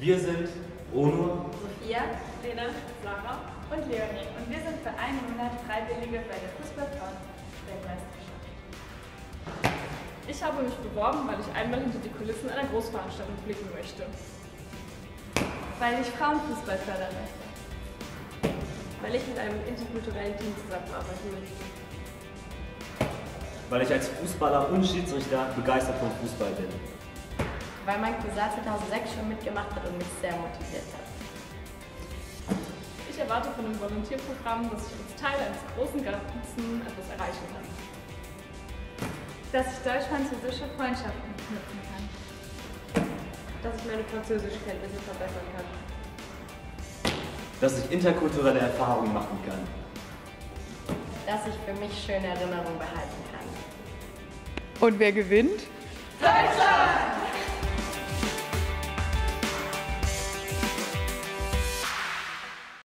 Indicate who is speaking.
Speaker 1: Wir sind Onur,
Speaker 2: Sophia,
Speaker 3: Lena, Sarah
Speaker 4: und Leonie und wir sind für einen Monat Freiwillige bei der Fußball-Frauen-Weltmeisterschaft.
Speaker 3: Ich habe mich beworben, weil ich einmal hinter die Kulissen einer Großveranstaltung blicken möchte.
Speaker 4: Weil ich Frauenfußball fördern möchte.
Speaker 3: Weil ich mit einem interkulturellen Team zusammenarbeiten möchte.
Speaker 1: weil ich als Fußballer und Schiedsrichter begeistert vom Fußball bin.
Speaker 2: Weil mein Cousin 2006 schon mitgemacht hat und mich sehr motiviert hat.
Speaker 3: Ich erwarte von dem Volontierprogramm, dass ich als Teil eines großen Ganzen etwas erreichen kann.
Speaker 4: Dass ich deutsch-französische Freundschaften knüpfen kann.
Speaker 3: Dass ich meine Französischkenntnisse verbessern kann.
Speaker 1: Dass ich interkulturelle Erfahrungen machen kann.
Speaker 2: Dass ich für mich schöne Erinnerungen behalten kann.
Speaker 5: Und wer gewinnt?
Speaker 4: Deutschland!